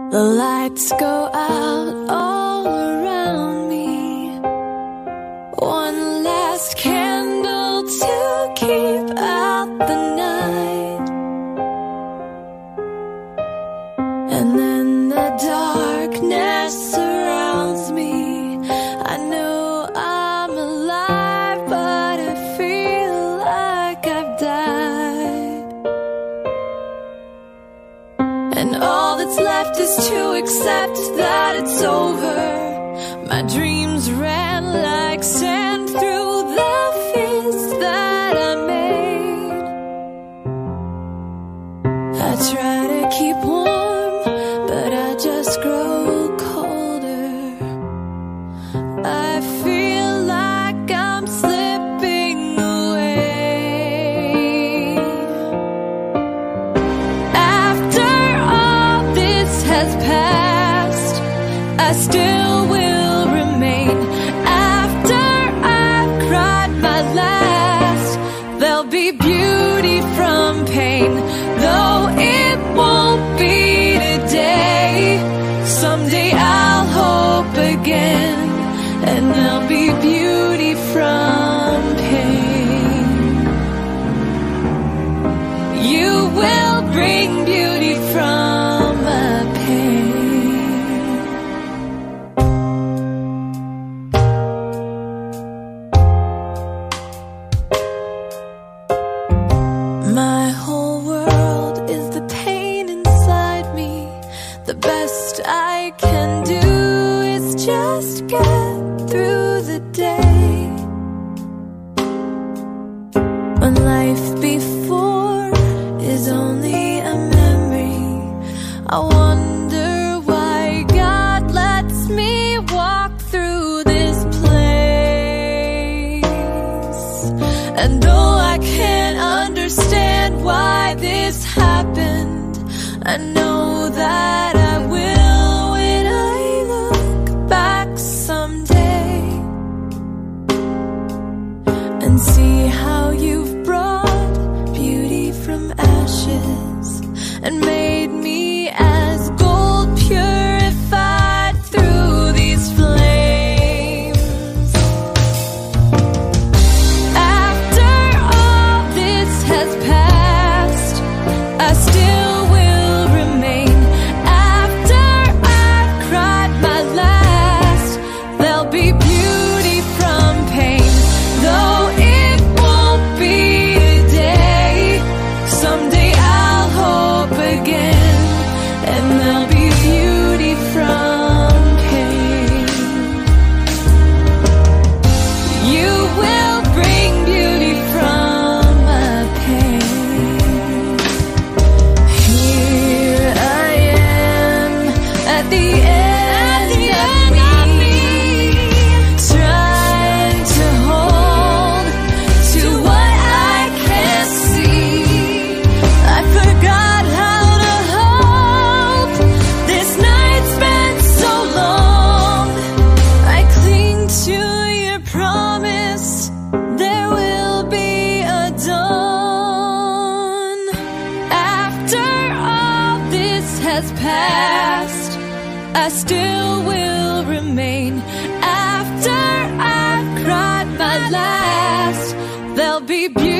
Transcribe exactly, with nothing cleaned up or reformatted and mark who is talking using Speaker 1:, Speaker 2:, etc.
Speaker 1: The lights go out all around me. One last candle to keep out the night. And then the darkness surrounds me. I know I'm alive, but I feel like I've died. And all that's left is to accept that it's over. My dreams ran like sand through the fist that I made. I try to keep warm, but I just grow colder. I feel like I'm slipping away. After all this has passed, I still will remain. After I've cried my last, there'll be beauty from pain. Though it won't be today, someday I'll hope again, and there'll be beauty from pain. You will bring beauty from my pain. My whole world is the pain inside me. The best I can do is just get through the day. When life before is only a memory, I wonder why God lets me walk through this place. And though I can't understand why this happened, I know that I will when I look back someday and see how you've brought beauty from ashes and made me as gold purified through these flames. After all this has passed, I still will remain. After I've cried my last, there'll be beauty from pain. Though it won't be today, someday I'll hope again, and there'll be beauty from pain. You will bring beauty from my pain. Here I am at the end of me, trying to hold to what I can't see. I forgot how to hope. This night's been so long. I cling to your promise, there will be a dawn. After all this has passed, I still will remain. After I've cried my last, there'll be beauty